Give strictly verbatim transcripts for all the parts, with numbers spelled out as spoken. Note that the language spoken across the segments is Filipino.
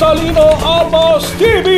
Talino Almas T V!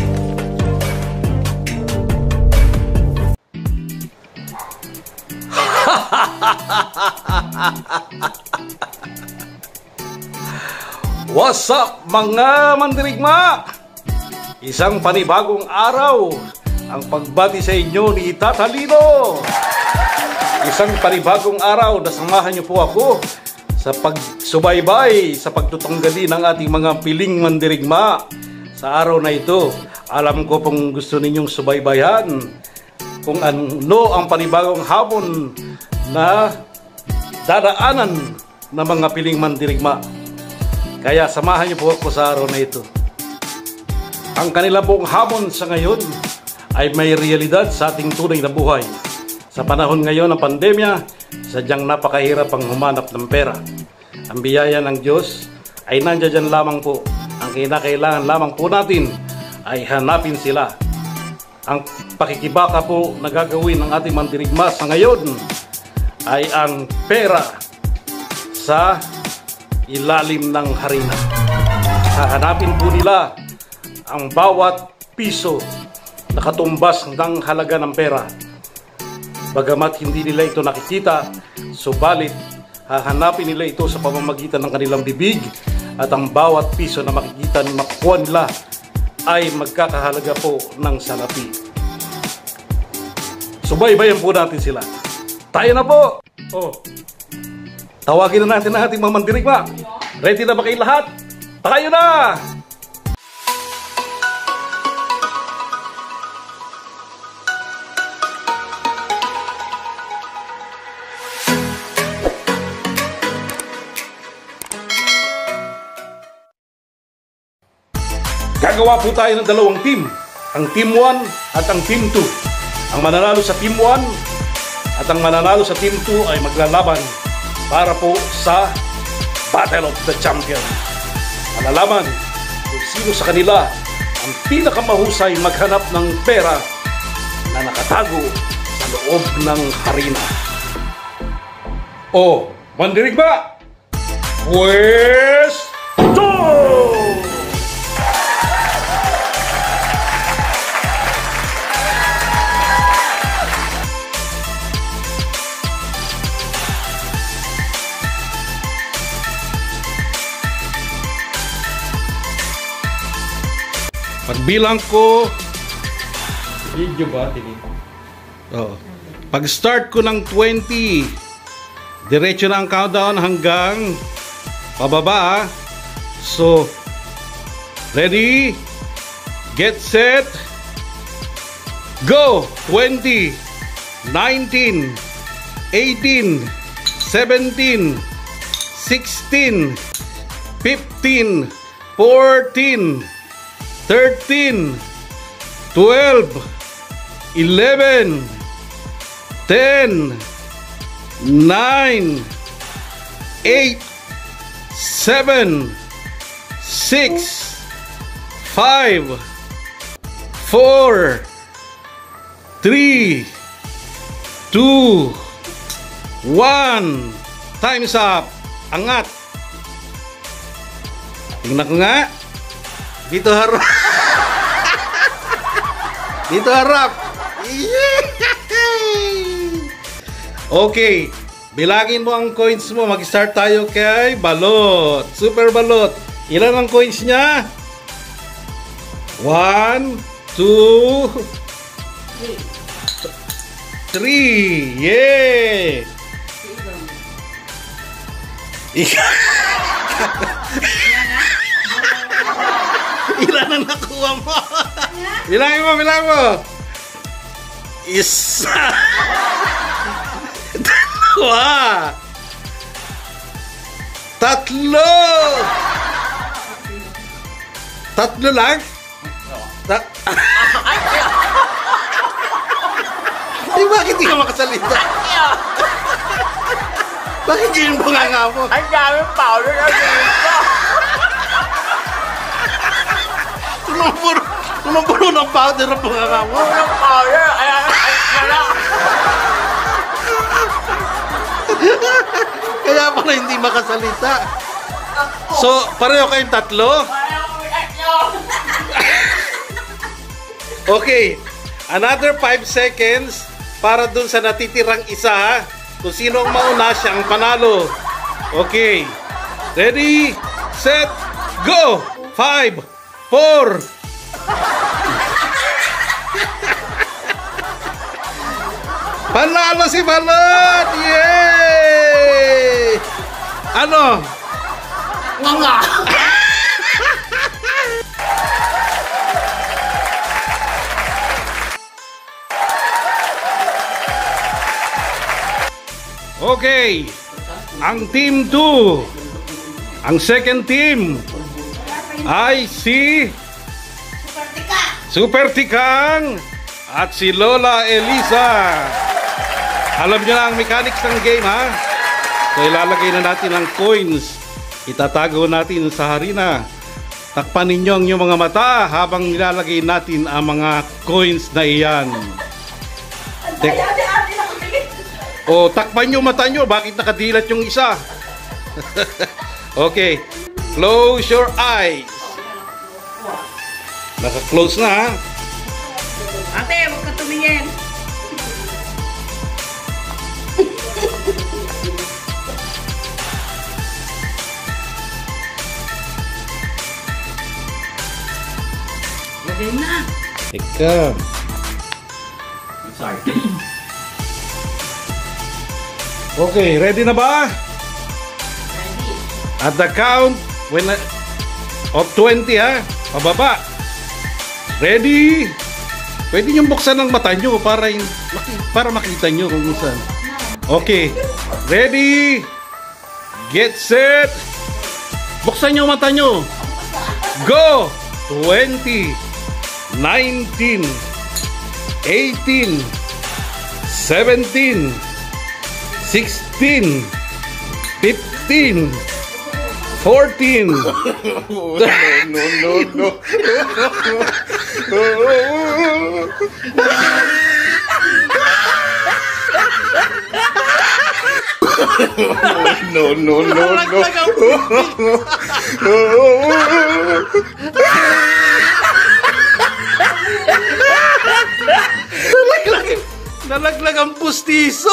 What's up mga mandirigma? Isang panibagong araw ang pagbati sa inyo ni Tatalino. Isang panibagong araw na samahan niyo po ako sa pagsubaybay sa pagtutunggali ng ating mga piling mandirigma. Sa araw na ito, alam ko pong gusto ninyong subaybayan kung ano ang panibagong hamon na dadaanan ng mga piling mandirigma. Kaya samahan niyo po ako sa araw na ito. Ang kanila pong hamon sa ngayon ay may realidad sa ating tunay na buhay. Sa panahon ngayon ng pandemya, sadyang napakahirap ang humanap ng pera. Ang biyaya ng Diyos ay nandiyan lamang po. Ang kinakailangan lamang po natin ay hanapin sila. Ang pakikibaka po na gagawin ng ating mandirigma sa ngayon ay ang pera sa ilalim ng harina. Hahanapin po nila ang bawat piso na katumbas ng halaga ng pera. Bagamat hindi nila ito nakikita, subalit hahanapin nila ito sa pamamagitan ng kanilang bibig at ang bawat piso na makikita at makukuha nila ay magkakahalaga po ng salapi. Subaybayan po natin sila. Tayo na po! Oh. Tawagin na natin ang ating mga mandirigma. Ready na ba kayo lahat? Tayo na! Gagawa po tayo ng dalawang team. Ang team one at ang team two. Ang mananalo sa team one at ang mananalo sa team two ay maglalaban para po sa Battle of the Champion. Malalaman kung sino sa kanila ang pinakamahusay maghanap ng pera na nakatago sa loob ng harina. O, mandirigma! Pwesto! Pagbilang ko, video ba tinin? Oo. Pag start ko ng twenty, diretso na ang countdown hanggang pababa. So, ready, get set, go! twenty, nineteen, eighteen, seventeen, sixteen, fifteen, fourteen, thirteen, twelve, eleven, ten, nine, eight, seven, six, five, four, three, two, one. Time's up. Angat. Tingnan ko nga. Dito harap. Dito harap. Okay. Bilangin mo ang coins mo. Mag-start tayo kay Balot. Super Balot. Ilan ang coins niya? One, two, three. Yay! Ilan ang nakuha mo? Bilangin mo, bilangin mo. Isa. Dalawa. Tatlo. Tatlo lang? Ta Ay, bakit di ka makasalita? Bakit yun mo nga nga mo? Ang daming powder na dito. Tumapuro, tumapuro ng powder ang mga mo. Ng powder, ay, ay, ay, wala. Kaya pala hindi makasalita. So, pareho kayong tatlo? Parang Okay, another five seconds para dun sa natitirang isa, ha? Kung sino ang mauna, siya ang panalo. Okay, ready, set, go! Five, four. Panalo si Balot! Yay! Ano? Nga. Okay, ang team two, ang second team ay si Super Tikang at si Lola Elisa. Alam nyo na ang mechanics ng game, ha? So ilalagay na natin ang coins, itatago natin sa harina. Takpan ninyo ang inyong mga mata habang nilalagay natin ang mga coins na iyan. Tek- O, takpan nyo mata nyo. Bakit nakadilat yung isa? Okay. Close your eyes. Naka-close na, ha? Ate, huwag ka tumingin. Lagay na. Teka. Sorry. Okay, ready na ba? Ready. At the count when of twenty, ha? Pababa. Ready? Pwede nyo buksan ang mata nyo para, para makita nyo kung saan. Okay. Ready? Get set. Buksan nyo mata nyo. Go! twenty, nineteen, eighteen, seventeen, sixteen, fifteen, fourteen. No, no, no, no. No, no, no, no. Nalaglag, nalaglag ang pustiso.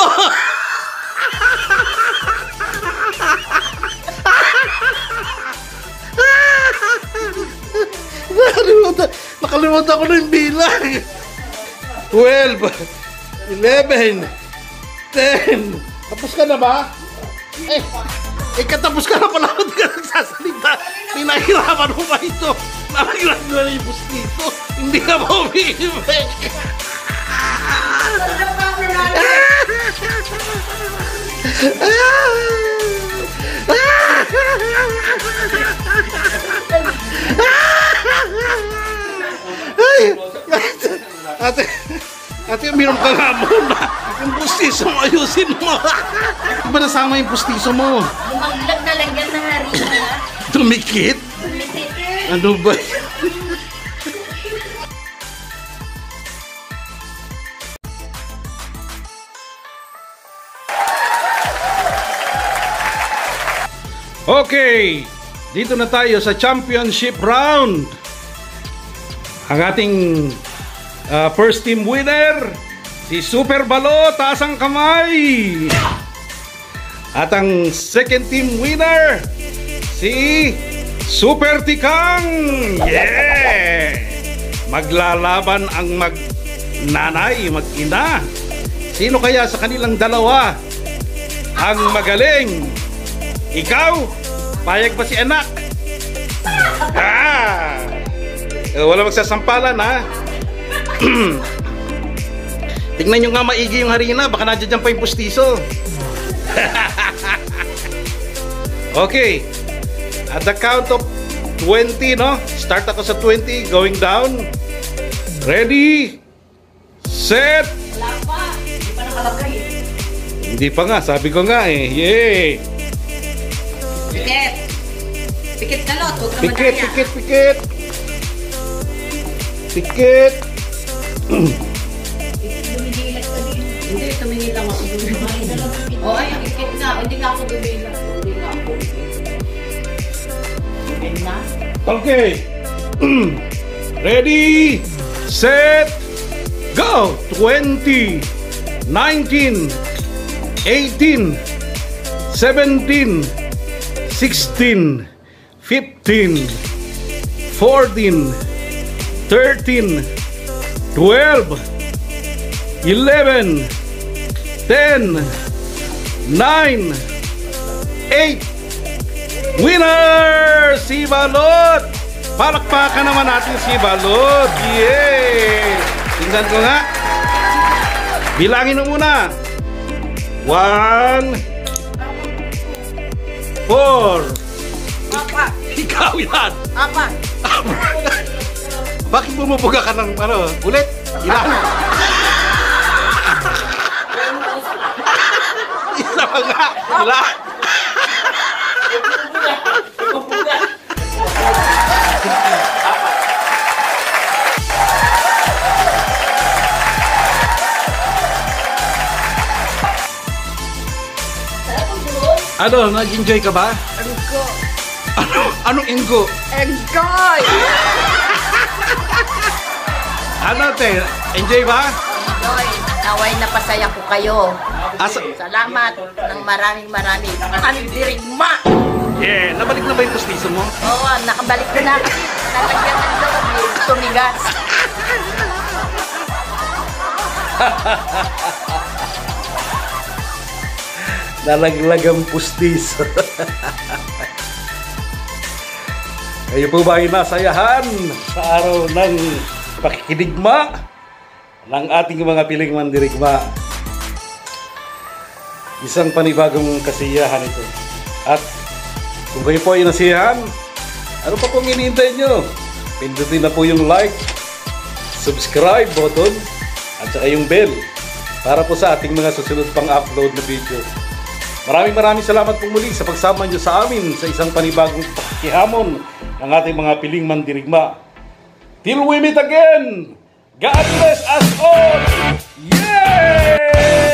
Nakalimutan, nakalimutan ko na yung bilang. twelve, eleven, ten. Tapos ka na ba? Eh, eh katapos ka na pala. Hindi ka nagsasalita. Pinahirapan mo ba ito? Nalaglag na yung pustiso. Hindi ka ba umiibig? Ay, ate, ate, uminom ka nga muna. Yung pustiso mo, ayusin mo. Ba nasama yung pustiso mo? Lumaglag na lagyan ng harina. Tumikit? Ano ba? Okay, dito na tayo sa championship round. Ang ating uh, first team winner, si Super Balot, taas ang kamay. At ang second team winner, si Super Tikang. Yeah! Maglalaban ang mag-nanay, mag-ina. Sino kaya sa kanilang dalawa ang magaling? Ikaw? Payag pa si anak? Ah! Eh, wala magsasampalan, ha? Tingnan nyo nga maigi yung harina. Baka nandiyan pa yung pustiso. Okay. At the count of twenty, no? Start ako sa twenty, going down. Ready? Set! Wala pa. Hindi pa nakalagay. Hindi pa nga. Sabi ko nga eh. Yay! Pikit. Pikit ka, Lot. Huwag ka Pikit, madaya. pikit, pikit. Pikit. Dumidilat ka din. Hindi, tumingin lang ako. O, ay, pikit na. Hindi nga ako dumilat. Hindi nga ako. Tumingin na. Okay. Ready, set, go! twenty, nineteen, eighteen, seventeen, sixteen, fifteen, fourteen, thirteen, twelve, eleven, ten, nine, eight. Winner! Si Balot! Palakpakan naman natin si Balot! Yay! Tingnan ko nga. Bilangin mo muna. One. Four. Apat. Ikaw yan. Apat. Bakit bumubuga ka ng ano? Ulit? Ilan? Isa pa nga. Ilan? Ano, nag-enjoy ka ba? Enggo. Ano? Anong enggo? Enjoy! Ano, te? Enjoy ba? Enjoy. Naway na pasaya ko kayo. Asa? Salamat ng maraming maraming. Ang dirigma! Yeah, nabalik na ba yung pustiso mo? Oo, nakabalik ko na kasi nalagyan ng loob yung tumigas. Nalaglag ang pustiso. Kayo po ba ay nasayahan sa araw ng pakikidigma ng ating mga piling mandirigma? Isang panibagong kasiyahan ito. At kung kayo po ay nasiyahan, ano pa pong hinihintay nyo? Pindutin na po yung like, subscribe button, at saka yung bell para po sa ating mga susunod pang upload na video. Maraming maraming salamat po muli sa pagsama nyo sa amin sa isang panibagong pakihamon ng ating mga piling mandirigma. Till we meet again, God bless us all! Yay!